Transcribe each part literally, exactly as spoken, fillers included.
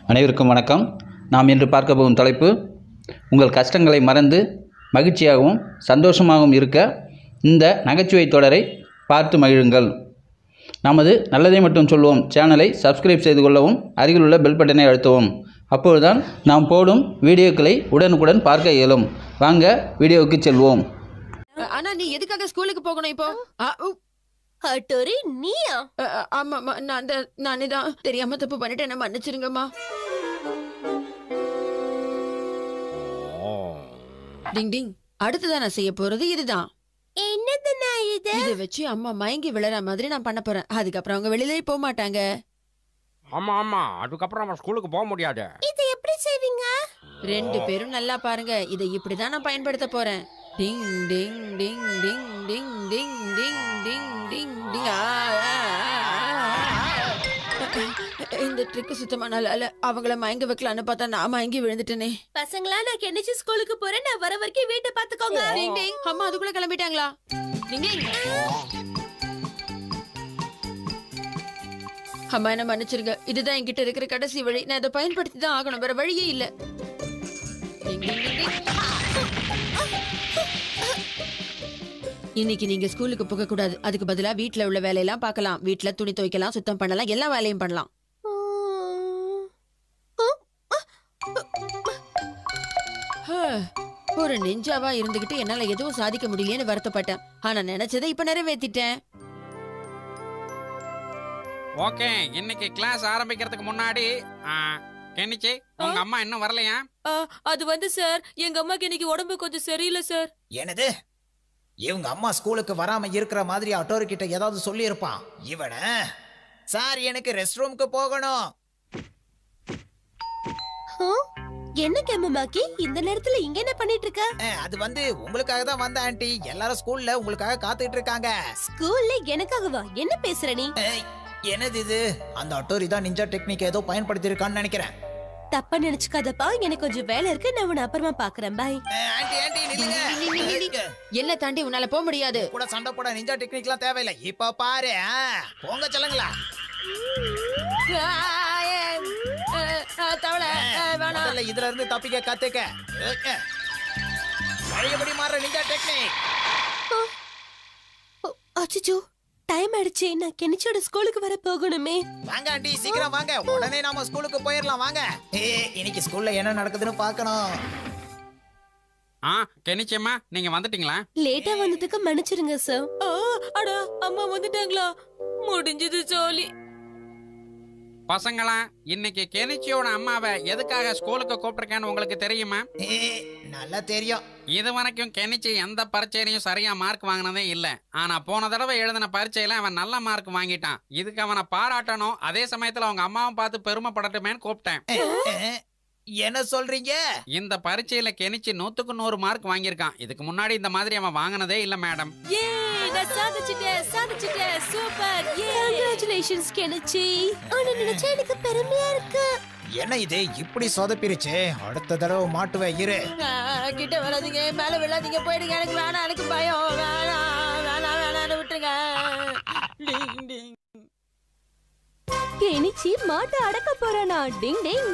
அனைவருக்கும் வணக்கம். நாம் இன்று பார்க்க போகும் தலைப்பு, உங்கள் கஷ்டங்களை மறந்து மகிழ்ச்சியாகவும் சந்தோஷமாகவும் இருக்க இந்த நகைச்சுவை தொடரை பார்த்து மகிழுங்கள். நமது நல்லதை மட்டும் சொல்வோம் சேனலை சப்ஸ்கிரைப் செய்து கொள்ளவும், அருகில் உள்ள பெல் பட்டனை அழுத்தவும். அப்பொழுதுதான் நாம் போடும் வீடியோக்களை உடனுக்குடன் பார்க்க இயலும். வாங்க வீடியோவுக்கு செல்வோம். ஆனா நீ எதுக்காக ஸ்கூலுக்கு போகணும் இப்போ? ஹட்டோரி நீயா? ஆமாம்மா, நான் தான் நானே தான் தெரியாம தப்பு பண்ணிட்டேன், என்ன மன்னிச்சிருங்கம்மா. டிங் டிங், அடுத்ததான் நான் செய்ய போறது இதுதான். என்னதுன்னா இது? இதை வச்சு அம்மா மயங்கி விழற மாதிரி நான் பண்ண போறேன். அதுக்கப்புறம் அவங்க வெளியிலே போக மாட்டாங்க. ஆமா ஆமா, அதுக்கப்புறம் நம்ம ஸ்கூலுக்கு போக முடியாது. இது எப்படி செய்வீங்க? ரெண்டு பேரும் நல்லா பாருங்க, இதை இப்படிதான் நான் பயன்படுத்த போறேன். டிங் ding ding ding ding ding ding ding ding டிங். இந்த ட்ரிக் சுத்தமா நல்லா இல்ல. அவங்கள மயங்க வைக்கலான்னு பார்த்தா நான் மயங்கி விழுந்துட்டேனே. பசங்களா, நான் கெனிச்சு ஸ்கூலுக்கு போறேன். நான் வர வரைக்கும் வீட்டை பாத்துக்கோங்க. டிங் டிங். அம்மா அதுக்குள்ள கிளம்பிட்டாங்களா? டிங் டிங். அம்மா என்ன மன்னிச்சிருங்க, இதுதான் என்கிட்ட இருக்கிற கடைசி வழி. நான் இதை பயன்படுத்தி தான் ஆகணும், வேற வழியே இல்ல. டிங் டிங் டிங் டிங். இன்னைக்கு நீங்க ஸ்கூலுக்கு போக கூடாது. அதுக்கு பதிலா வீட்டுல உள்ள வேலையெல்லாம் பார்க்கலாம். வீட்டுல துணி துவைக்கலாம், சுத்தம் பண்ணலாம், எல்லா வேலையும் பண்ணலாம். ஒரு நெஞ்சாவா இருந்துகிட்டு என்னால எதுவும் சாதிக்க முடியலன்னு வருத்தப்பட்டேன். ஆனா நினைச்சதை இப்ப நிறைவேத்திட்டேன். ஓகே, இன்னைக்கு கிளாஸ் ஆரம்பிக்கிறதுக்கு முன்னாடி கெனிச்சி, உங்க அம்மா இன்னும் வரலையா? அது வந்து சார், எங்க அம்மாக்கு இன்னைக்கு உடம்பு கொஞ்சம் சரியில்லை சார். என்னது? இவங்க அம்மா ஸ்கூலுக்கு வராம இருக்கிற மாதிரி அட்டோரி கிட்ட ஏதாவது சொல்லி இருப்பான் இவன. சார், எனக்கு ரெஸ்ட் ரூமுக்கு போகணும். என்ன கேமமாக்கி இந்த நேரத்துல இங்க என்ன பண்ணிட்டு இருக்க? அது வந்து உங்களுக்காக தான் வந்த ஆண்டி. எல்லாரும் ஸ்கூல்ல உங்களுக்காக காத்துட்டு இருக்காங்க. ஸ்கூல்ல எனக்காகவா? என்ன பேசுற நீ? என்னது இது? அந்த அட்டோரி தான் நிஞ்சா டெக்னிக் ஏதோ பயன்படுத்தி இருக்கான்னு நினைக்கிறேன். தப்பா நினைச்சுக்காதப்பா, எனக்கு கொஞ்சம் வேலை இருக்கு. நான் உன்னை அப்புறமா பாக்குறேன். பாய். ஆண்டி ஆண்டி நில்லுங்க. என்ன தாண்டி உன்னால போக முடியாது. கூட சண்டை போட நிஞ்சா டெக்னிக்லாம் தேவையில்லை. இப்ப பாரு, போங்க சொல்லுங்களா. இதுல இருந்து தப்பிக்க கத்துக்க. பழையபடி மாற நிஞ்சா டெக்னிக். அச்சச்சோ, டைம் ஆயிடுச்சு. நான் கெனிச்சோட ஸ்கூலுக்கு வர போகணுமே. வாங்க ஆண்டி, சீக்கிரம் வாங்க. உடனே நாம ஸ்கூலுக்கு போயிடலாம். வாங்க. இன்னைக்கு ஸ்கூல்ல என்ன நடக்குதுன்னு பார்க்கணும். ஆ கெனிச்சியம்மா, நீங்க வந்துட்டீங்களா? லேட்டா வந்ததுக்கு மன்னிச்சிருங்க சார். அடா, அம்மா வந்துட்டாங்களா? முடிஞ்சது ஜோலி. பசங்களா, இன்னைக்கு கெனிச்சியோட அம்மாவை எதுக்காக ஸ்கூலுக்கு கூப்பிட்டிருக்கேன்னு உங்களுக்கு தெரியுமா? நல்லா தெரியும். இது வரைக்கும் கெனிச்சி எந்த பரீட்சையிலையும் சரியா மார்க் வாங்கினதே இல்ல. ஆனா போன தடவை எழுதின பரீட்சையில அவன் நல்ல மார்க் வாங்கிட்டான். இதுக்கு அவனை பாராட்டணும், அதே சமயத்துல அவங்க அம்மாவும் பார்த்து பெருமைப்படட்டுமேன்னு கூப்பிட்டேன். என்ன சொல்றீங்க? இந்த பரீட்சையில கெனிச்சி நூத்துக்கு நூறு மார்க் வாங்கியிருக்கான். இதுக்கு முன்னாடி இந்த மாதிரி அவன் வாங்கினதே இல்ல மேடம். எனக்கு பெருமையா இருக்கு. என்ன இது இப்படி சொதப்பிருச்சு? அடுத்த தடவை மாட்டுவேன் இரு. கிட்ட வராதீங்க, மேல விழாதீங்க, போயிடுங்க. எனக்கு வேணாம், எனக்கு பயம். வேணாம் வேணாம் வேணாம், விட்டுருங்க. கெனிச்சி மாட்டை அடக்க போறானா? டிங் டிங்.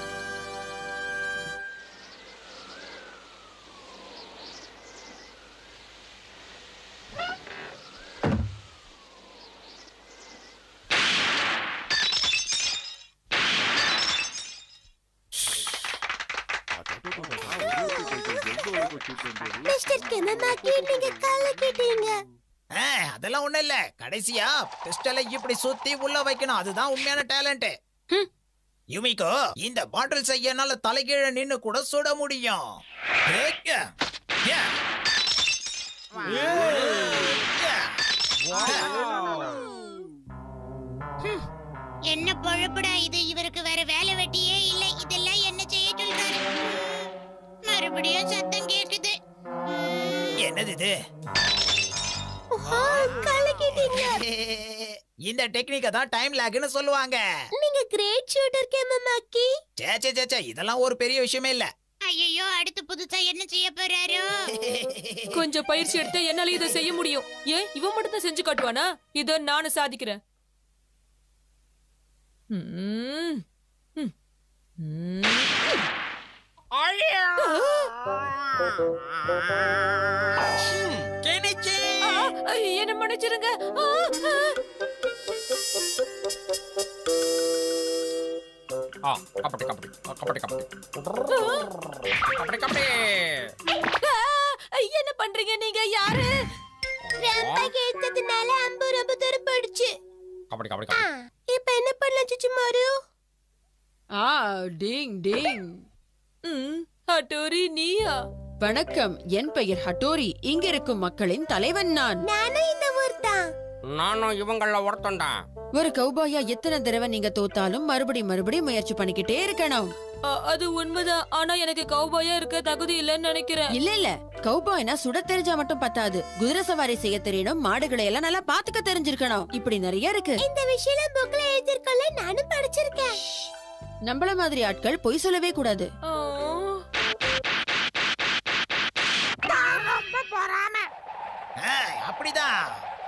மிஸ்டர் கெமமாக்கி, நீங்க கலக்கிட்டீங்க. அதெல்லாம் ஒண்ணு இல்ல. கடைசியா பிஸ்டலை இப்படி சுத்தி உள்ள வைக்கணும். அதுதான் உண்மையான டேலண்ட். யுமிகோ, இந்த பாட்டில் செய்யனால தலைகீழ நின்னு கூட சுட முடியும். என்ன பொழப்புடா இது? இவருக்கு வேற வேலை வெட்டியே இல்லை. இதெல்லாம் என்ன செய்ய சொல்றாரு? மறுபடியும் சத்தம் கேக்குது. என்னது இது? இந்த டெக்னிக்க தான் டைம் லாக்னு சொல்லுவாங்க. நீங்க கிரேட் ஷூட்டர் கேமமாக்கி. சே சே சே, இதெல்லாம் ஒரு பெரிய விஷயமே இல்ல. ஐயோ, அடுத்து புதுசா என்ன செய்ய போறாரோ? கொஞ்சம் பயிற்சி எடுத்து என்னால இதை செய்ய முடியும். ஏன் இவன் மட்டும் தான் செஞ்சு காட்டுவானா? இத நானும் சாதிக்கிறேன். கெனிச்சி ஆ, என்ன மன்னிச்சிருங்க. ஆ, ஆ. ஆ கபடி கபடி ஆ, கபடி கபடி கபடி கபடி ஆ, என்ன பண்றீங்க நீங்க? யாரு? ரொம்ப கேட்டதுனால அம்பு ரொம்ப தூரம் போயிடுச்சு. கபடி கபடி ஆ, கபடி இப்ப என்ன பண்ணலாம் சுச்சுமாரு? ஆ டிங் டிங். ம், ஹட்டோரி நீயா? வணக்கம், என் பெயர் ஹட்டோரி. இங்க இருக்கும் மக்களின் தலைவன் நான். நானும் இந்த ஊர் தான். நானும் இவங்கள ஒருத்தன்டா. ஒரு கௌபாயா எத்தனை தடவை நீங்க தோத்தாலும் மறுபடி மறுபடி முயற்சி பண்ணிக்கிட்டே இருக்கணும். ஆ, அது உண்மைதான். ஆனா எனக்கு கௌபாயா இருக்க தகுதி இல்லைன்னு நினைக்கிறேன். இல்ல இல்ல, கௌபாய்னா சுட தெரிஞ்சா மட்டும் பத்தாது. குதிரை சவாரி செய்ய தெரியணும், மாடுகளை எல்லாம் நல்லா பாத்துக்க தெரிஞ்சிருக்கணும். இப்படி நிறைய இருக்கு. இந்த விஷயம் புக்ல எழுதிருக்கல, நானும் படிச்சிருக்கேன். நம்மள மாதிரி ஆட்கள் பொய் சொல்லவே கூடாது. ஆ. ரொம்ப பொறாம. ஆ, அப்படிதான்.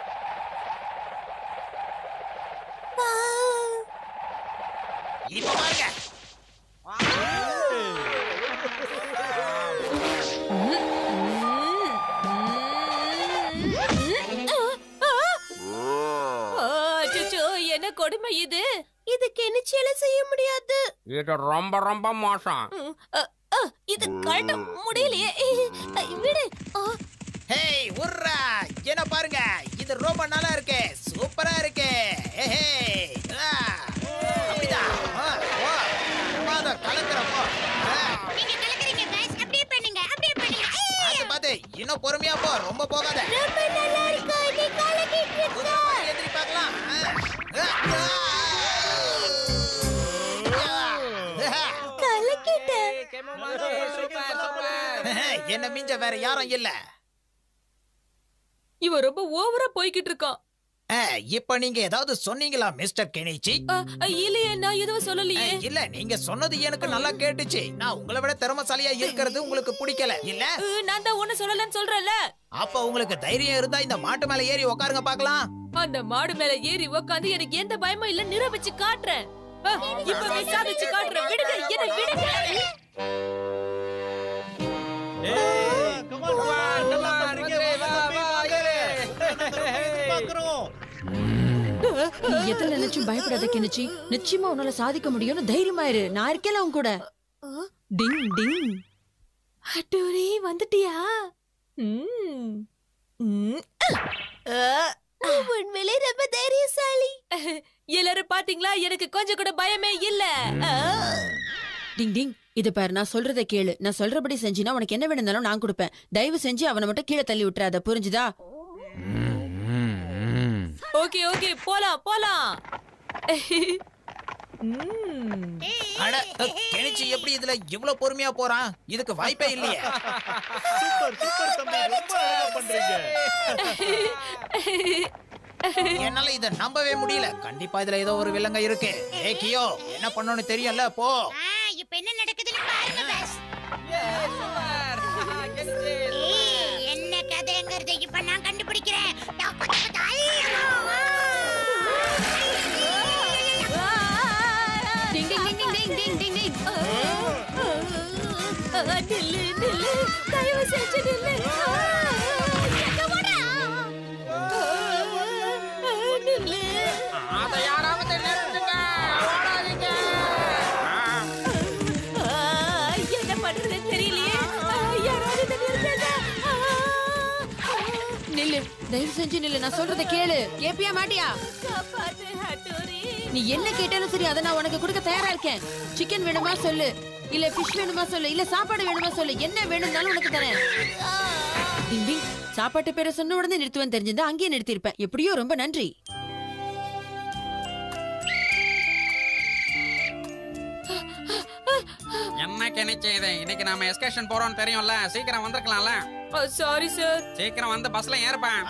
இப்ப பாருங்க. அச்சச்சோ, என்ன கொடுமை இது? இது கெனிச்சியால செய்ய முடியாது. இது ரொம்ப ரொம்ப மோசம். ம், அ, அ, இது கழட்ட முடியலையே. ஐ, விடு. ஆ, ஹேய் உர்ரா, என்ன பாருங்க, இது ரொம்ப நல்லா இருக்கு, சூப்பரா இருக்கு. ஹே ஆ, அப்படிதான். ஆ, ஓ, பாத கலக்குறப்போ. நீங்க கலக்குறீங்க பாஸ். அப்படியே பண்ணுங்க, அப்படியே பண்ணுங்க. ஏய், பாத்து பாத்து, இன்னும் பொறுமையா போ, ரொம்ப போகாத. ரொம்ப நல்லா இருக்கு. நீ கலக்கிட்டு இருக்க. குதிரை மாதிரி எந்திரி பார்க்கலாம். ஆ, ஆ, ஆ. கலக்கிட்ட. என்ன மிஞ்ச வேற யாரும் இல்ல. இவன் ரொம்ப ஓவரா போய்கிட்டு இருக்கான். ஆ, இப்ப நீங்க ஏதாவது சொன்னீங்களா மிஸ்டர் கெனிச்சி? ஆ, ஆ, இல்லையே, நான் எதுவும் சொல்லலையே. இல்ல, நீங்க சொன்னது எனக்கு நல்லா கேட்டுச்சு. நான் உங்களை விட திறமைசாலியா இருக்கிறது உங்களுக்கு பிடிக்கல இல்ல? உ, நான் தான் ஒண்ணு சொல்லலன்னு சொல்றேன்ல. அப்ப உங்களுக்கு தைரியம் இருந்தா இந்த மாட்டு மேல ஏறி உட்காருங்க பாக்கலாம். அந்த மாடு மேல ஏறி உக்காந்து எனக்கு எந்த பயமும் இல்ல நிரூபிச்சு காட்டுறேன். ஆ, இப்பவே சாதிச்சு காட்டுறேன். விடுங்க, என்ன விடுங்க. நீ எதுல நினைச்சும் பயப்படாத கெனிச்சி. நிச்சயமா உன்னால சாதிக்க முடியும்னு தைரியமா இரு. நான் இருக்கேன் உன் கூட. டிங் டிங். ஹட்டோரி வந்துட்டியா? ம். ம். உண்மையிலே ரொம்ப தைரியசாலி. எல்லாரும் பாத்தீங்களா, எனக்கு கொஞ்சம் கூட பயமே இல்ல. ஆ. டிங் டிங். இது பாரு, நான் சொல்றதை கேளு. நான் சொல்றபடி செஞ்சினா உனக்கு என்ன வேணும்னாலும் நான் கொடுப்பேன். தயவு செஞ்சு அவனை மட்டும் கீழே தள்ளி விட்டுறாத, புரிஞ்சுதா? ஓகே ஓகே, போலாம் போலாம். ம். அட, கெனிச்சி எப்படி இதுல இவ்வளவு பொறுமையா போறான்? இதுக்கு வாய்ப்பே இல்லையே. சூப்பர் சூப்பர் தம்பி, ரொம்ப அழகா பண்றீங்க. என்னால இத நம்பவே முடியல. கண்டிப்பா இதுல ஏதோ ஒரு வில்லங்க இருக்கு. ஏ கியோ, என்ன பண்ணணும்னு தெரியும்ல, போ. ஆ, இப்ப என்ன நடக்குதுன்னு பாருங்க பாஸ். ஏய், என்ன கதைங்கிறதை இப்ப நான் கண்டுபிடிக்கிறேன். தப்பு, தப்பு, தப்பு. டிங் ding ding ding ding ding டிங். ஆ, நில்லு நில்லு, தயவு செஞ்சு நில்லு. ஆ, எங்க ஓடுற? ஆ, நில்லு. அதை யாராவது நிறுத்துங்க, ஓடாதீங்க. ஆ, என்ன பண்றதுன்னு தெரியலையே. ஆ, யாராவது இதை நிறுத்துங்க. ஆ, நில்லு, தயவு செஞ்சு நில்லு. நான் சொல்றதை கேளு. கேப்பியா மாட்டியா? காப்பாத்து ஹட்டோரி. நீ என்ன கேட்டாலும் சரி, அதை நான் உனக்கு கொடுக்க தயாரா இருக்கேன். சிக்கன் வேணுமா சொல்லு, இல்ல ஃபிஷ் வேணுமா சொல்லு, இல்ல சாப்பாடு வேணுமா சொல்லு. என்ன வேணும்னாலும் உனக்கு தரேன். டிங் டிங். சாப்பாட்டு பேரை சொன்ன உடனே நிறுத்துவேன் தெரிஞ்சிருந்தா அங்கேயே நிறுத்திருப்பேன். எப்படியோ ரொம்ப நன்றி. என்ன கெனிச்சி இது? இன்னைக்கு நாம எஸ்கர்ஷன் போறோம்னு தெரியும்ல, சீக்கிரம் வந்திருக்கலாம்ல. Sorry sir. சீக்கிரம் வந்து பஸ்ல ஏறுப்பேன்.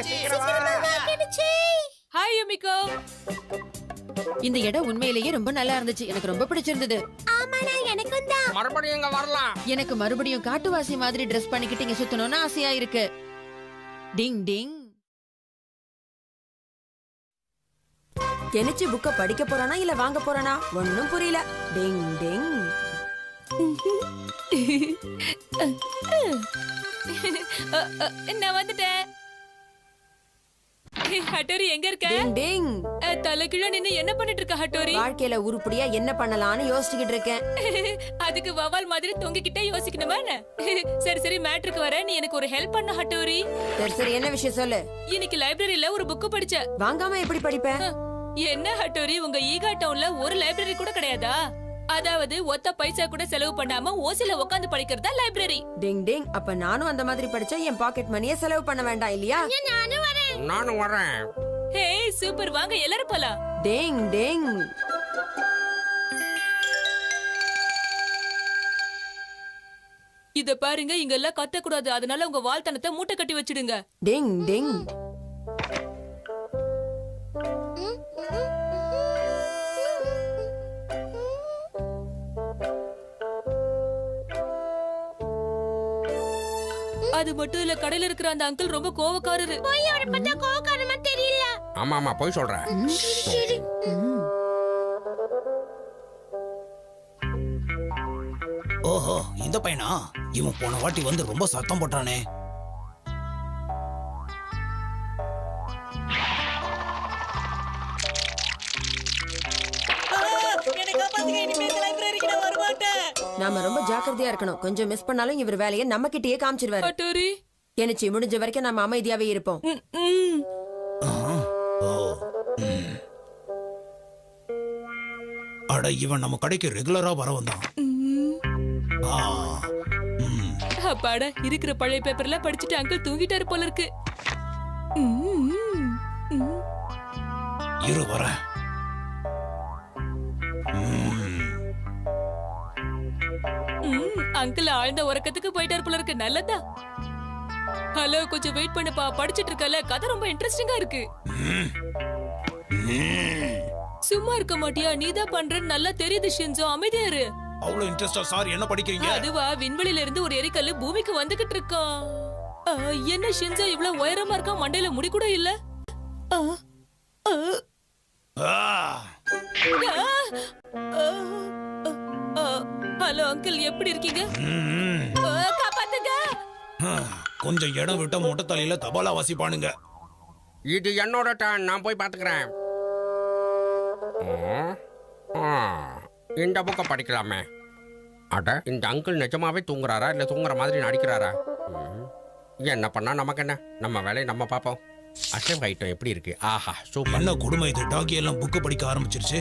Hi Yumiko. இந்த இடம் உண்மையிலேயே ரொம்ப நல்லா இருந்துச்சு. எனக்கு ரொம்ப பிடிச்சிருந்தது. ஆமாடா, எனக்கும் தான். மறுபடியும் இங்க வரலாம். எனக்கு மறுபடியும் காட்டுவாசி மாதிரி ட்ரெஸ் பண்ணிக்கிட்டு இங்க சுத்தணும்னு ஆசையா இருக்கு. டிங் டிங். கெனிச்சு புக்க படிக்க போறானா இல்ல வாங்க போறானா ஒன்னும் புரியல. டிங் டிங். நான் வந்துட்டேன். ஹட்டோரி எங்க இருக்க? டிங் டிங். தலைகீழ நின்னு என்ன பண்ணிட்டு இருக்க ஹட்டோரி? வாழ்க்கையில உருப்படியா என்ன பண்ணலாம்னு யோசிச்சுக்கிட்டு இருக்கேன். அதுக்கு வவால் மாதிரி தொங்கிக்கிட்டே யோசிக்கணுமா என்ன? சரி சரி மேட்ருக்கு வர, நீ எனக்கு ஒரு ஹெல்ப் பண்ண ஹட்டோரி. சரி சரி என்ன விஷயம் சொல்லு. இன்னைக்கு லைப்ரரியில ஒரு புக் படிச்சேன். வாங்காம எப்படி படிப்பேன்? என்ன ஹட்டோரி, உங்க ஈகா டவுன்ல ஒரு லைப்ரரி கூட கிடையாதா? அதாவது ஒத்த பைசா கூட செலவு பண்ணாம ஓசில உட்கார்ந்து படிக்கிறதா லைப்ரரி. டிங் டிங். அப்ப நானும் அந்த மாதிரி படிச்சா என் பாக்கெட் மணியை செலவு பண்ண வேண்டாம் இல்லையா? நானும் வரேன். நானும் வரேன். ஹே சூப்பர், வாங்க எல்லாரும் போலாம். டிங் டிங். இத பாருங்க, இங்க எல்லாம் கத்த கூடாது, அதனால உங்க வாழ்த்தனத்தை மூட்டை கட்டி வச்சிடுங்க. டிங் டிங். அது மட்டும் இல்ல, கடையில இருக்கிற அந்த அங்கிள் ரொம்ப கோவக்காரரு. போய் அவரை பார்த்தா கோவக்காரமா தெரியல. ஆமா ஆமா போய் சொல்றேன். ஓஹோ, இந்த பையனா? இவன் போன வாட்டி வந்து ரொம்ப சத்தம் போட்டானே. நாம ரொம்ப ஜாக்கிரதையா இருக்கணும். கொஞ்சம் மிஸ் பண்ணாலும் இவர் வேலையை நம்ம கிட்டயே காமிச்சிருவாரு. ஹட்டோரி கெனிச்சு முடிஞ்ச வரைக்கும் நம்ம அமைதியாவே இருப்போம். ம், ம். ஓ, ம். அட, இவன் நம்ம கடைக்கு ரெகுலரா வர வந்தான். ஆ, ம். அப்பாடா, இருக்கிற பழைய பேப்பர்ல படிச்சுட்டு அங்கிள் தூங்கிட்டாரு போல இருக்கு. ம், ம். இரு வரேன். அங்கிள் ஆழ்ந்த உறக்கத்துக்கு போயிட்டாரு போல இருக்கு. நல்லதா. ஹலோ, கொஞ்சம் வெயிட் பண்ணுப்பா, படிச்சிட்டு இருக்கல, கதை ரொம்ப இன்ட்ரெஸ்டிங்கா இருக்கு. சும்மா இருக்க மாட்டியா? நீதான் பண்றேன்னு நல்லா தெரியுது ஷின்சோ, அமைதியா இரு. அவ்வளவு இன்ட்ரெஸ்டா சார் என்ன படிக்கிறீங்க? அதுவா, விண்வெளியில இருந்து ஒரு எரிக்கல்லு பூமிக்கு வந்துகிட்டு இருக்கான். ஆ, என்ன ஷின்சோ இவ்வளவு உயரமா இருக்கா, மண்டையில முடி கூட இல்ல. ஆ, ஆ, ஆ. ஆ, ஆ, ஆ. ஹலோ அங்கிள், எப்படி இருக்கீங்க? ம். ஆ, காப்பாத்துங்க. ஆ, கொஞ்சம் இடம் விட்ட மொட்டை தலையில தபாலா வாசிப்பானுங்க. இது என்னோட டர்ன், நான் போய் பாத்துக்கிறேன். இந்த புக்கை படிக்கலாமே. அட, இந்த அங்கிள் நிஜமாவே தூங்குறாரா இல்ல தூங்குற மாதிரி நடிக்கிறாரா? ம். என்ன பண்ணா நமக்கு என்ன, நம்ம வேலையை நம்ம பார்ப்போம். அசைவ ஐட்டம் எப்படி இருக்கு? ஆஹா சூப்பர். என்ன கொடுமை இது, டாக்கி எல்லாம் புக்கு படிக்க ஆரம்பிச்சிருச்சு.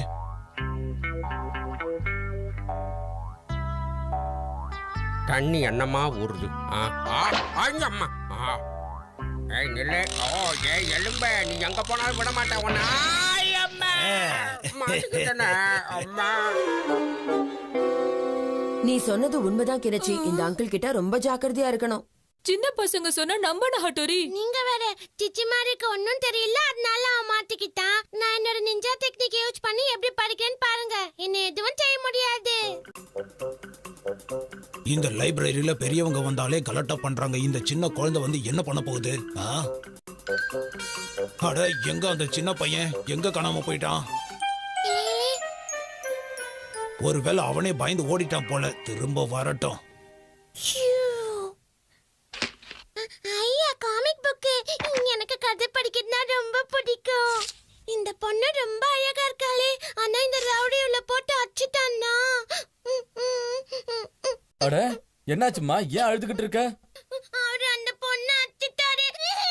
தண்ணி என்னமா ஊறுது. ஆ, ஆ, ஐயம்மா. ஆ. ஏய் நில்லு. ஓ ஏய் எலும்ப, நீ எங்க போனாலும் விட மாட்டேன் உன்னை. ஐயம்மா. மாட்டிக்கிட்டேனே, அம்மா. நீ சொன்னது உண்மைதான் கெனிச்சு. இந்த அங்கிள் கிட்ட ரொம்ப ஜாக்கிரதையா இருக்கணும். சின்ன பசங்க சொன்னா நம்பணும் ஹட்டோரி. நீங்க வேற சிச்சிமாருக்கு ஒன்னும் தெரியல, அதனால அவன் மாட்டிக்கிட்டான். நான் என்னோட நிஞ்சா டெக்னிக் யூஸ் பண்ணி எப்படி படிக்கிறேன்னு பாருங்க. என்ன எதுவும் செய்ய முடியாது. இந்த லைப்ரரியில பெரியவங்க வந்தாலே கலட்டா பண்றாங்க. இந்த சின்ன குழந்தை வந்து என்ன பண்ண போகுது? ஆ? அட, எங்க அந்த சின்ன பையன் எங்க காணாம போயிட்டான்? ஒருவேளை அவனே பயந்து ஓடிட்டான் போல. திரும்ப வரட்டும். ஐயா, காமிக் புக். எனக்கு கதை படிக்கிறதுனா ரொம்ப பிடிக்கும். இந்த பொண்ணு ரொம்ப அழகா இருக்காளே, ஆனா இந்த ரவுடி உள்ள போட்டு அடிச்சிட்டான்னா. அட, என்னாச்சுமா? ஏன் அழுதுகிட்டு இருக்க? அவரு அந்த பொண்ணு அடிச்சிட்டாரு.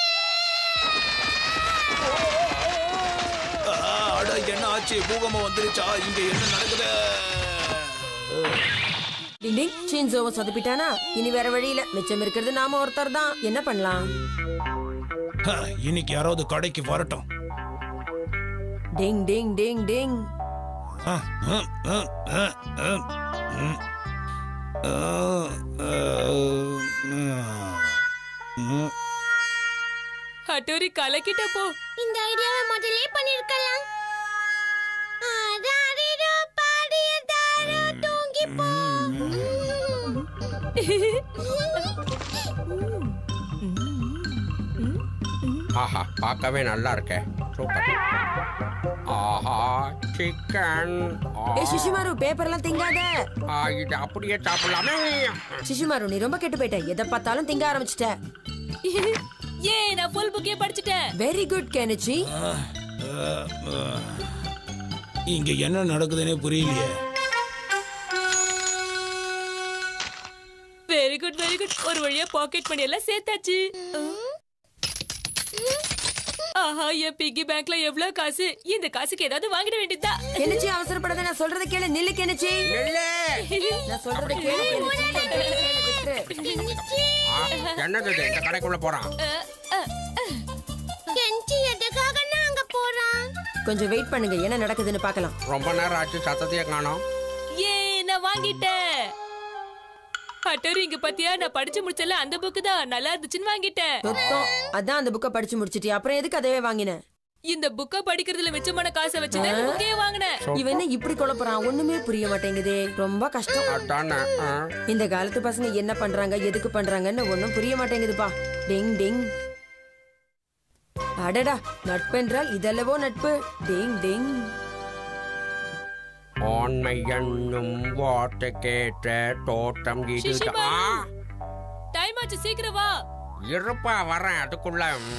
அட, என்ன ஆச்சு? பூகம்பம் வந்துருச்சா? இங்க என்ன நடக்குது? டிங் டிங். ஷின்சோவை சொதப்பிட்டானா? இனி வேற வழி இல்ல, மிச்சம் இருக்கிறது நாம ஒருத்தர் தான். என்ன பண்ணலாம்? இன்னைக்கு யாராவது கடைக்கு வரட்டும். டிங் டிங் டிங் டிங். ஹட்டோரி கலக்கிட்ட போ. இந்த ஐடியாவை முதல்ல பண்ணிருக்கலாம். ஆராரிரோ பாடியதாரோ தூங்கி போ. ஆஹா பார்க்கவே நல்லா இருக்கே. சூப்பர். ஆஹா சிக்கன். ஏய் சிஷிமாரு பேப்பர்லாம் திங்காத. இது அப்படியே சாப்பிடலாமே. சிஷிமாரு நீ ரொம்ப கெட்டு போயிட்ட. எதை பார்த்தாலும் திங்க ஆரம்பிச்சிட்ட. ஏ நான் ஃபுல் புக்கே படிச்சிட்டேன். Very good Kenichi. இங்க என்ன நடக்குதுன்னே புரியலையே. Very good very good. ஒரு வழியா பாக்கெட் மணி எல்லாம் சேர்த்தாச்சு. ஆஹா என் பிக்கி பேங்க்ல எவ்வளவு காசு. இந்த காசுக்கு ஏதாவது வாங்கிட வேண்டியதா. கெனிச்சி அவசரப்படாத. நான் சொல்றத கேளு. நில்லு கெனிச்சி. நான் சொல்றத கேளு கெனிச்சி. என்னது இந்த கடைக்குள்ள போறான்? கெஞ்சி எதுக்காக நாங்க போறோம்? கொஞ்சம் வெயிட் பண்ணுங்க, என்ன நடக்குதுன்னு பார்க்கலாம். ரொம்ப நேரம் ஆச்சு, சத்தத்தையே காணோம். ஏ நான் வாங்கிட்டேன். அட்டோரி இங்க பாத்தியா, நான் படிச்சு முடிச்சல அந்த புக்கு தான் நல்லா இருந்துச்சுன்னு வாங்கிட்டேன். சுத்தம். அதான் அந்த புக்கை படிச்சு முடிச்சிட்டியா? அப்புறம் எதுக்கு அதவே வாங்கின? இந்த புக்க படிக்கிறதுல மிச்சமான காசை வச்சு தான் புக்கே வாங்கினேன். இவன் என்ன இப்படி குழப்பறான்? ஒண்ணுமே புரிய மாட்டேங்குதே. ரொம்ப கஷ்டம். அதானே. இந்த காலத்து பசங்க என்ன பண்றாங்க, எதுக்கு பண்றாங்கன்னு ஒண்ணும் புரிய மாட்டேங்குதுப்பா. டிங் டிங். அடடா, நட்பென்றால் இதல்லவோ நட்பு. டிங் டிங். ஆண்மை என்னும் வார்த்தை கேட்ட தோட்டம் இதுதான். டைம் ஆச்சு, சீக்கிரம் வா. இருப்பா வரேன். அதுக்குள்ள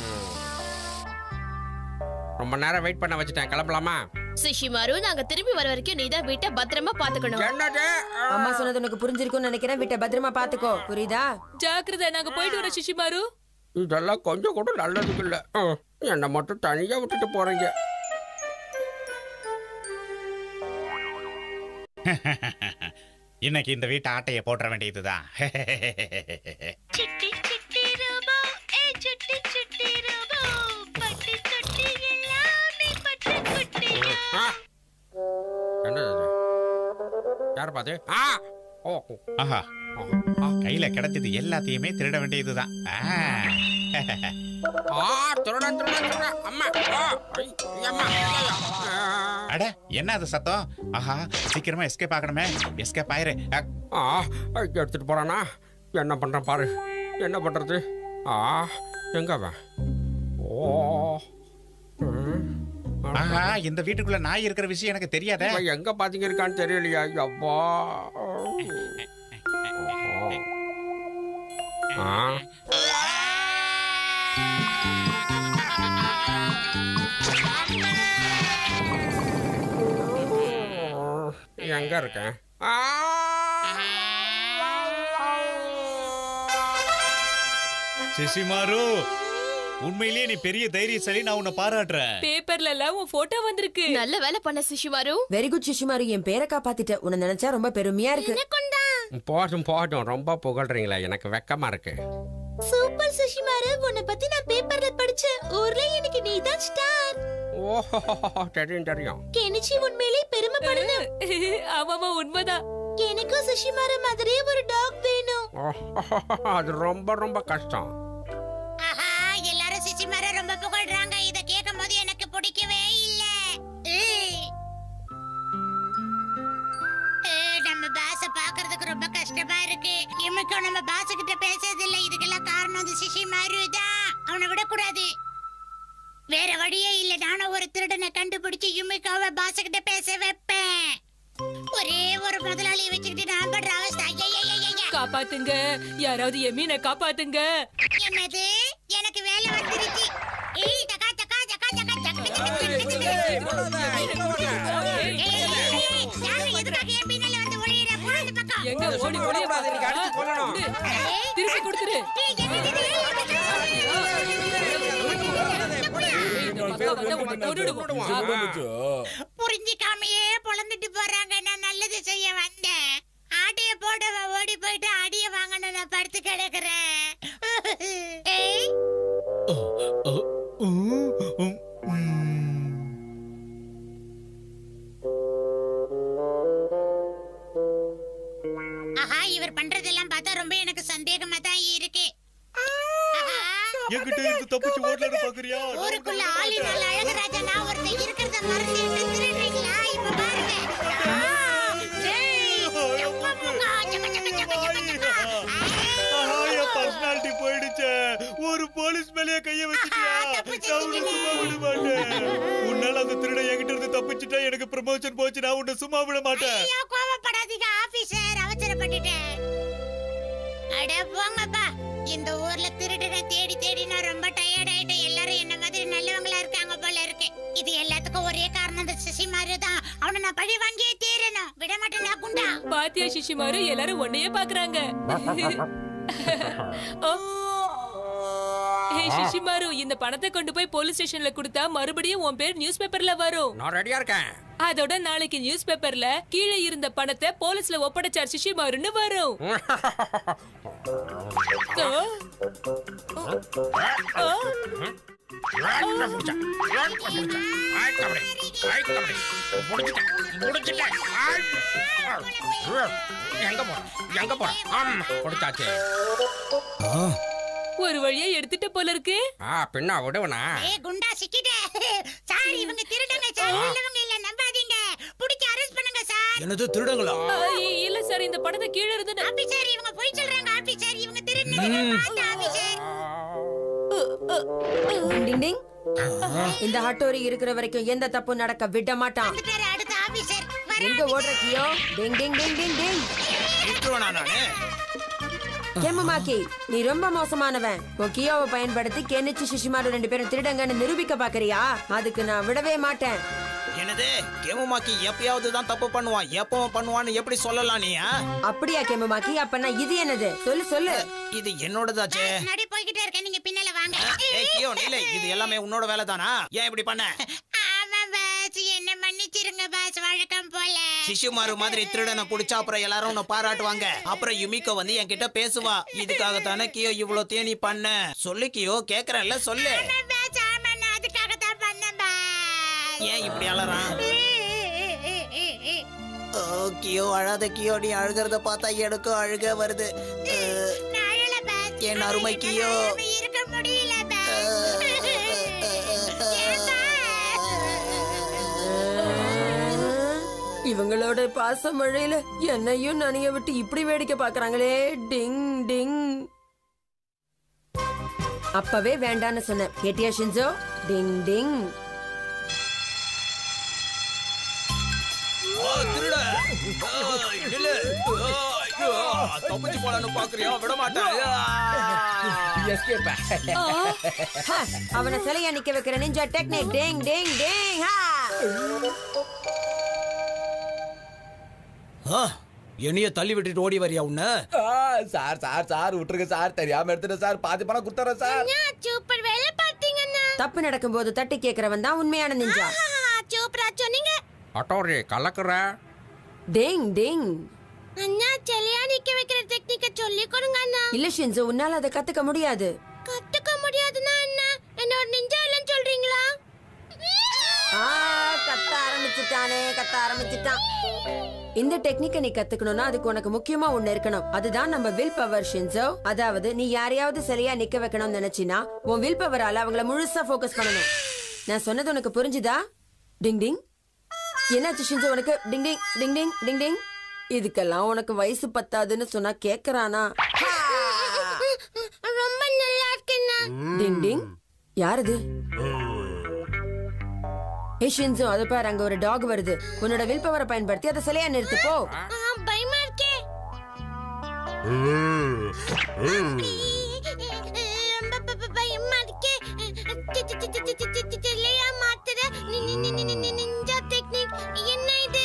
ரொம்ப நேரம் வெயிட் பண்ண வச்சுட்டேன். கிளம்பலாமா? சிஷிமாரு, நாங்க திரும்பி வர வரைக்கும் நீ தான் வீட்டை பத்திரமா பாத்துக்கணும். என்னது? அம்மா சொன்னது உனக்கு புரிஞ்சிருக்கும்னு நினைக்கிறேன். வீட்டை பத்திரமா பாத்துக்கோ, புரியுதா? ஜாக்கிரதை, நாங்க போயிட்டு வரோம் சிஷிமாரு. இதெல்லாம் கொஞ்சம் கூட நல்லதுக்கு இல்ல. என்ன மட்டும் தனியா விட்டுட்டு போறீங்க. இன்னைக்கு இந்த வீட்டு ஆட்டைய போட்டுற வேண்டியதுதான். சிட்டி சிட்டி ரோபோ, ஏ சிட்டி சிட்டி ரோபோ, பட்டி தொட்டி எல்லாமே பட்டு குட்டியா. என்னது இது? யார் பாத்து? ஆ ஓ ஆஹா, கையில கிடைச்சது எல்லாத்தையுமே திருட வேண்டியதுதான். ஆ திருட திருட திருட. அம்மா அம்மா. அட என்ன அது சத்தம்? ஆஹா, சீக்கிரமா எஸ்கேப் ஆகணுமே. எஸ்கேப் ஆயிரு. ஆ எடுத்துட்டு போறானா? என்ன பண்றான் பாரு. என்ன பண்றது? ஆ எங்க அவன்? ஓ ஆஹா, இந்த வீட்டுக்குள்ள நாய் இருக்கிற விஷயம் எனக்கு தெரியாதே. எங்க பாத்தீங்க இருக்கான்னு தெரியலையா? அப்பா. எங்க இருக்கேன்? சிசிமாரு, உண்மையிலேயே நீ பெரிய தைரியசாலி. நான் உன்னை பாராட்டுறேன். பேப்பர்ல எல்லாம் உன் போட்டோ வந்திருக்கு. நல்ல வேலை பண்ண சிஷிமாரு. Very good Shishimaru. என் பேரை காப்பாத்திட்ட. உன்னை நினைச்சா ரொம்ப பெருமையா இருக்கு. போதும் போதும், ரொம்ப புகழ்றீங்களா? எனக்கு வெக்கமா இருக்கு. சூப்பர் சிஷிமாரு, உன்னை பத்தி நான் பேப்பர்ல படிச்சேன். ஊர்ல எனக்கு நீதான் ஸ்டார். ஓஹோ, தெரியும் தெரியும். கெனிச்சி உண்மையிலே பெருமைப்படணும். ஆமாமா, உண்மைதான். எனக்கும் சிஷிமாரு மாதிரியே ஒரு டாக் வேணும். அது ரொம்ப ரொம்ப கஷ்டம். ஆஹா, எல்லாரும் சிஷிமாரு ரொம்ப புகழ்றாங்க. இத கேட்கும்போது எனக்கு பிடிக்கவே இல்ல. நம்ம பாஸ பாக்குறதுக்கு ரொம்ப கஷ்டமா இருக்கு. இவனுக்கு நம்ம பாஸ் கிட்ட பேசுறது இல்ல. இதுக்கெல்லாம் காரணம் அந்த சிஷிமாரு தான். அவனை விடக்கூடாது. வேற வழியே இல்ல. நானும் ஒரு திருடனை கண்டுபிடிச்சு யுமிகாவை பாஸ் கிட்ட பேச வைப்பேன். ஒரே ஒரு முதலாளியை வச்சுக்கிட்டு நான் படுற அவஸ்தை. காப்பாத்துங்க, யாராவது எமீனை காப்பாத்துங்க. என்னது? எனக்கு வேலை வந்துருச்சு. ஏய் டகா டகா டகா டகா டகா எங்க ஓடி ஓடி திருப்பி கொடுத்துரு. புரிஞ்சிக்காமையே பொழந்துட்டு போறாங்க. நான் நல்லது செய்ய வந்தேன். ஆட்டைய போட்டவ ஓடி போயிட்டு அடிய வாங்கன்னு நான் படுத்து கிடக்குறேன். ஆஹா, இவர் பண்றதெல்லாம் பார்த்தா ரொம்ப எனக்கு சந்தேகமா தான் இருக்கு. என்கிட்ட இருந்து தப்பிச்சு ஓடலான்னு பாக்குறியா? ஊருக்குள்ள ஆளினால அழகராஜா நான் ஒருத்தன் இருக்கிறத மறந்து என்ன திருடுறீங்களா? இப்ப பாருங்க. பர்சனாலிட்டி போயிடுச்சு. ஒரு போலீஸ் மேலேயே கைய வச்சுட்டியா? நான் உன்னை சும்மா விட மாட்டேன். உன்னால அந்த திருட என்கிட்ட இருந்து வந்துட்டா எனக்கு ப்ரமோஷன் போச்சு. நான் உன்னை சும்மா விட மாட்டேன். ஐயோ கோவப்படாதீங்க ஆபீசர், அவசரப்பட்டுட்டேன். அட போங்கப்பா, இந்த ஊர்ல திருடனை தேடி தேடி நான் ரொம்ப டயர்ட் ஆயிட்டேன். எல்லாரும் என்ன மாதிரி நல்லவங்களா இருக்காங்க போல இருக்கு. இது எல்லாத்துக்கும் ஒரே காரணம் இந்த சிசிமாரு தான். அவனை நான் பழி வாங்கியே தீரணும், விட மாட்டேன் நான் குண்டா. பாத்தியா சிசிமாரு, எல்லாரும் உன்னையே பாக்குறாங்க. ஹே சிசிமாரு, இந்த பணத்தை கொண்டு போய் போலீஸ் ஸ்டேஷன்ல கொடுத்தா மறுபடியும் உன் பேர் நியூஸ் பேப்பர்ல வரும். நான் ரெடியா இருக்கேன். அதோட நாளைக்கு நியூஸ் பேப்பர்ல கீழே இருந்த பணத்தை போலீஸ்ல ஒப்படைச்சார் சிசிமாருன்னு வரும். ஒரு வழியா எடுத்துட்ட போல இருக்கு. பின்னா விடுவனா? ஏய் குண்டா சிக்கிட்டே. சார் இவங்க திருடங்க சார், நல்லவங்க இல்ல, நம்பாதீங்க. புடிச்சு அரெஸ்ட் பண்ணுங்க சார். என்னது திருடங்களா? இல்ல சார், இந்த பணத்தை கீழ இருந்து. ஆபீசர் இவங்க போய் சொல்றாங்க. ஆபீசர் இவங்க திருடங்க. பாத்து ஆபீசர். டிங் டிங். இந்த ஹட்டோரி இருக்கிற வரைக்கும் எந்த தப்பு நடக்க விட மாட்டான். அடுத்த ஆபீசர் எங்க ஓடுற கியோ? டிங் டிங் டிங் டிங் டிங். விட்டுருவானா நானே? கேமமாக்கி, நீ ரொம்ப மோசமானவன். உன் கியோவை பயன்படுத்தி கெனிச்சு சிசிமாரு ரெண்டு பேரும் திருடங்கன்னு நிரூபிக்க பாக்குறியா? அதுக்கு நான் விடவே மாட்டேன். என்னது? கேமமாக்கி எப்பயாவது தான் தப்பு பண்ணுவான், எப்பவும் பண்ணுவான்னு எப்படி சொல்லலாம் நீ? அப்படியா கேமமாக்கி? அப்பனா இது என்னது? சொல்லு சொல்லு. இது என்னோடதாச்சே. நடி போய்கிட்டே இருக்க, நீங்க பின்னால வாங்க. ஏய் கியோ நில்லை, இது எல்லாமே உன்னோட வேலை தானா? ஏன் இப்படி பண்ண? ஆமா பாஸ், என்ன மன்னிச்சிருங்க பாஸ், வழக்கம் போல. சிசுமாரு மாதிரி திருடனை புடிச்சா அப்புறம் எல்லாரும் உன்னை பாராட்டுவாங்க. அப்புறம் யுமிகோ வந்து என்கிட்ட பேசுவா. இதுக்காக தானே கியோ இவ்வளவு தேனி பண்ண. சொல்லு கியோ, கேக்குறேன்ல சொல்லு. ஏன் இப்படி அலறான்? கியோ அழாத கியோ, நீ அழுகிறத பார்த்தா எனக்கும் அழுக வருது. என் அருமை கியோ. இருக்க முடியல. இவங்களோட பாச மழையில என்னையும் நனைய விட்டு இப்படி வேடிக்கை பாக்குறாங்களே. டிங் டிங். அப்பவே வேண்டான்னு சொன்ன, கேட்டியா ஷின்சோ? டிங் டிங். தப்பிச்சு போலான்னு பாக்குறியா? விட மாட்டேன். அவனை சிலையா நிக்க வைக்கிற நிஞ்சா டெக்னிக். டிங் டிங் டிங். என்னைய தள்ளி விட்டுட்டு ஓடி வரியா உன்ன? சார் சார் சார் விட்டுருங்க சார், தெரியாம எடுத்துட்டேன் சார், பாதி பணம் குடுத்துறேன் சார். சூப்பர் வேலை பாத்தீங்கன்னா. தப்பு நடக்கும் போது தட்டி கேக்குறவன் தான் உண்மையான நிஞ்சா. சூப்பரா சொன்னீங்க. அட்டோரி கலக்குற. டிங் டிங். அண்ணா செலையா நிக்க வைக்கிற டெக்னிக்க சொல்லி கொடுங்க அண்ணா. இல்ல ஷின்சோ, உன்னால அதை கத்துக்க முடியாது. கத்துக்க முடியாதுன்னா என்ன? என்ன ஒரு நிஞ்சா இல்லன்னு சொல்றீங்களா? கத்த ஆரம்பிச்சுட்டானே, கத்த ஆரம்பிச்சுட்டான். இந்த டெக்னிக்கை நீ கத்துக்கணும்னா அதுக்கு உனக்கு முக்கியமா ஒண்ணு இருக்கணும். அதுதான் நம்ம வில் பவர் ஷின்சோ. அதாவது நீ யாரையாவது சரியா நிக்க வைக்கணும்னு நினைச்சினா உன் வில் பவரால அவங்கள முழுசா போக்கஸ் பண்ணணும். நான் சொன்னது உனக்கு புரிஞ்சுதா? டிங் டிங். என்னாச்சு ஷின்சோ உனக்கு? டிங் டிங் டிங் டிங் டிங் டிங். இதுக்கெல்லாம் உனக்கு வயசு பத்தாதுன்னு சொன்னா கேக்குறானா? ரொம்ப நல்லா இருக்குன்னா. டிங் டிங். யாரது? ஏ ஷின்சோ, அத பாரு, அங்க ஒரு டாக் வருது. உன்னோட வில் பவரை பயன்படுத்தி அதை சிலையா நிறுத்து போ. பயமா இருக்கே. பயமா இருக்கே. சிலையா மாத்துற நிஞ்சா டெக்னிக். என்ன இது?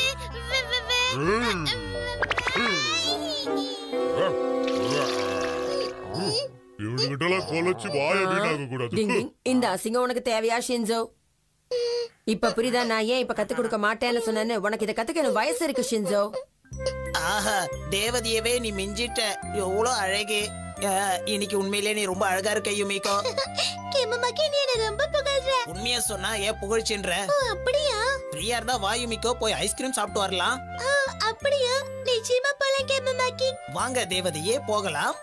இந்த அசிங்கம் உனக்கு தேவையா ஷின்சோ? இப்ப புரியுதா நான் ஏன் இப்ப கத்து கொடுக்க மாட்டேன்னு சொன்னேன்னு? உனக்கு இதை கத்துக்க வயசு இருக்கு ஷின்சோ. ஆஹா, தேவதையவே நீ மிஞ்சிட்ட. எவ்வளவு அழகு. இன்னைக்கு உண்மையிலே நீ ரொம்ப அழகா இருக்க யுமிகோ. கேமமாக்கி, நீ என்ன ரொம்ப புகழ்ற. உண்மையா சொன்னா ஏன் புகழ்ச்சின்ற? அப்படியா? ஃப்ரீயா இருந்தா வா யுமிகோ, போய் ஐஸ்கிரீம் சாப்பிட்டு வரலாம். அப்படியா? நிச்சயமா போலாம் கேமமாக்கி. வாங்க தேவதையே, போகலாம்.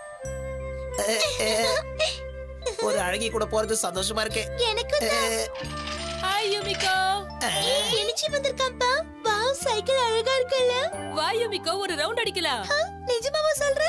ஒரு அழகி கூட போறது சந்தோஷமா இருக்கு எனக்கு. Hi Yumiko. கெனிச்சி வந்திருக்காம்பா. வாவ், சைக்கிள் அழகா இருக்குல்ல. வா யுமிகோ, ஒரு ரவுண்ட் அடிக்கலாம். நிஜமாவா சொல்ற?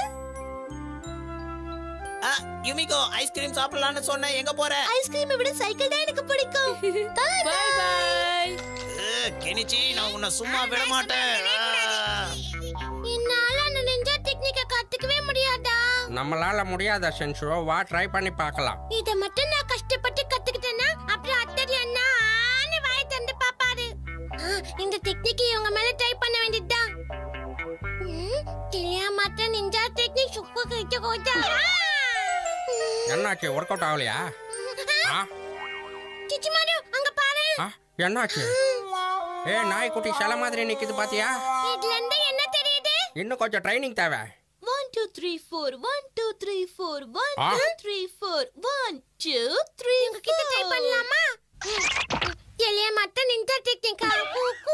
யுமிகோ, ஐஸ்கிரீம் சாப்பிடலாம்னு சொன்ன, எங்க போற? ஐஸ்கிரீமை விட சைக்கிள் தான் எனக்கு பிடிக்கும். By by. கெனிச்சி நான் உன்னை சும்மா விட மாட்டேன். என்னால அந்த நிஞ்சா டெக்னிக்க கத்துக்கவே முடியாதா? நம்மளால முடியாத சென்சோ, வா ட்ரை பண்ணி பார்க்கலாம். இத மட்டும் நான் கஷ்டப்பட்டு கத்துக்கிட்டேன்னா அப்புறம் அத்தடி அண்ணா ஆனே வாய் தந்து பாப்பாரு. இந்த டெக்னிக் இவங்க மேல ட்ரை பண்ண வேண்டியதுதான். தெரியா மாட்ட நிஞ்சா டெக்னிக் சுக்கு கிட்ட கோட்டா. என்னாச்சு, ஒர்க் அவுட் ஆகலையா? சிச்சிமாரு அங்க பாரு. என்னாச்சு? ஏ நாய்க்குட்டி சில மாதிரி நிக்குது பாத்தியா? இதுல இருந்து என்ன தெரியுது? இன்னும் கொஞ்சம் ட்ரைனிங் தேவை. one two three four one two three four one two three four one two three உங்க கிட்ட ட்ரை பண்ணலாமா? தெரியா மாட்ட நிஞ்சா டெக்னிக் கூக்கு.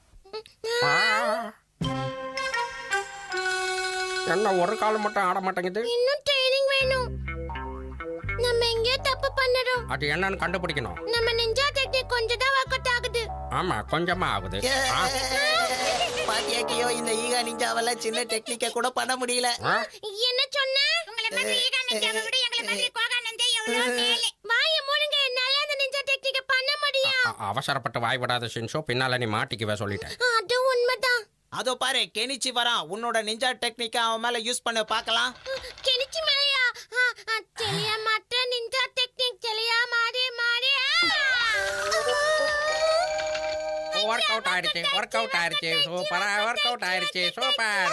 என்ன ஒரு கால் மட்டும் ஆட மாட்டேங்குது? இன்னும் ட்ரைனிங் வேணும். நம்ம எங்க தப்பு பண்ணறோம்? அது என்னன்னு கண்டுபிடிக்கணும். நம்ம நிஞ்சா டெக்னிக் கொஞ்சம் தான் வொர்க் அவுட் ஆகுது. ஆமா, கொஞ்சமா ஆகுது. பாத்தியாக்கியோ இந்த ஈகா நிஞ்சாவல சின்ன டெக்னிக்க கூட பண்ண முடியல. என்ன சொன்ன? உங்கள மாதிரி ஈகா நிஞ்சாவை விட எங்கள மாதிரி கோகா நிஞ்சா எவ்வளவு மேலே. வாயை மூடுங்க, என்னால அந்த நிஞ்சா டெக்னிக்க பண்ண முடியும். அவசரப்பட்டு வாய் விடாத சென்சோ, பின்னால நீ மாட்டிக்குவே சொல்லிட்டேன். அது உண்மைதான். அதோ பாரு கெனிச்சி வரான். உன்னோட நிஞ்சா டெக்னிக்க அவன் மேல யூஸ் பண்ண பார்க்கலாம். கெனிச்சி மேலையா? தெரியா மாட்ட நிஞ்சா டெக்னிக் தெரியா மாறே மாறே. ஒர்க் அவுட் ஆயிடுச்சு, ஒர்க் அவுட் ஆயிடுச்சு, சூப்பரா ஒர்க் அவுட் ஆயிடுச்சு, சூப்பர்.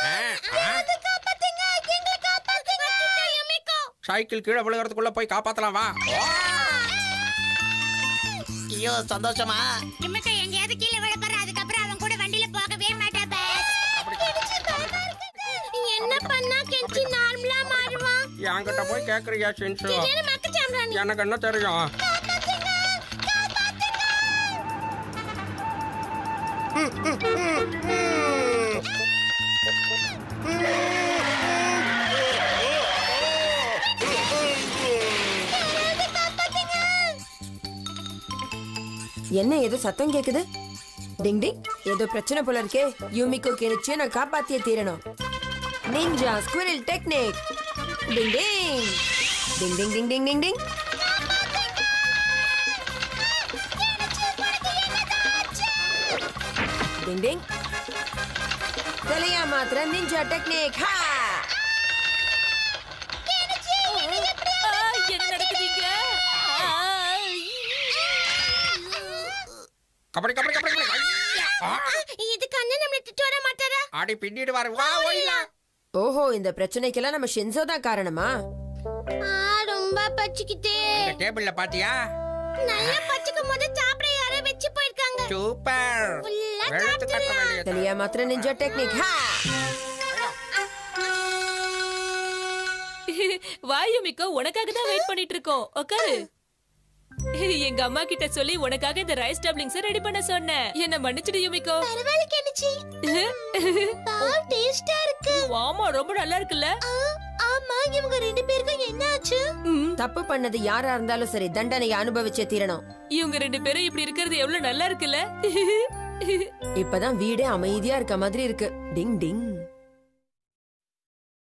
சைக்கிள் கீழே விழுகிறதுக்குள்ள போய் காப்பாத்தலாம், வா. ஐயோ சந்தோஷமா? யுமிகோ எங்கயாவது கீழே விழ போற, அதுக்கப்புறம் அவன் கூட வண்டியில போகவே மாட்டா பாஸ். என்ன பண்ணா கெஞ்சி நார்மலா மாறுவான்? என்கிட்ட போய் கேக்குறியா சென்சோ? எனக்கு என்ன தெரியும்? என்ன ஏதோ சத்தம் கேக்குது? டிங் டிங், ஏதோ பிரச்சனை போல இருக்கே. யூமிகோ கெனிச்சியை நான் காப்பாத்தியே தீரணும். Ninja squirrel technique. Ding ding ding ding ding ding ding ding. Ding ding. தெரியா மாத்திர நிஞ்சா டெக்னிக். ஹா! என்ன நடக்குதுங்க? கபடி கபடி கபடி கபடி. இதுக்கு அண்ணன் நம்மள திட்டு வர மாட்டாரா? ஆடி பின்னிடு வர, வா ஓய்லா. ஓஹோ, இந்த பிரச்சனைக்கெல்லாம் நம்ம ஷின்சோ தான் காரணமா? ரொம்ப பச்சிக்கிட்டே. இந்த டேபிள்ல பாத்தியா? நல்லா பச்சிக்கும் போது சாப்பிட யாரோ வெச்சு போயிருக்காங்க. சூப்பர். வெளுத்து கட்ட வேண்டியது. தெரியா மாத்திர நிஞ்சா டெக்னிக். ஹா! வா யுமிகோ, உனக்காக தான் வெயிட் பண்ணிட்டு இருக்கோம். உட்காரு. எங்க அம்மா கிட்ட சொல்லி உனக்காக இந்த ரைஸ் டப்ளிங்ஸ் ரெடி பண்ண சொன்னேன். என்ன மன்னிச்சிடு யுமிகோ. பரவாயில்லை கெனிச்சி. பால் டேஸ்டா இருக்கு. ஆமா, ரொம்ப நல்லா இருக்குல்ல? ஆமா, இவங்க ரெண்டு பேருக்கும் என்ன ஆச்சு? தப்பு பண்ணது யாரா இருந்தாலும் சரி, தண்டனையை அனுபவிச்சே தீரணும். இவங்க ரெண்டு பேரும் இப்படி இருக்கிறது எவ்வளவு நல்லா இருக்குல்ல? இப்பதான் வீடே அமைதியா இருக்க மாதிரி இருக்கு. டிங் டிங்.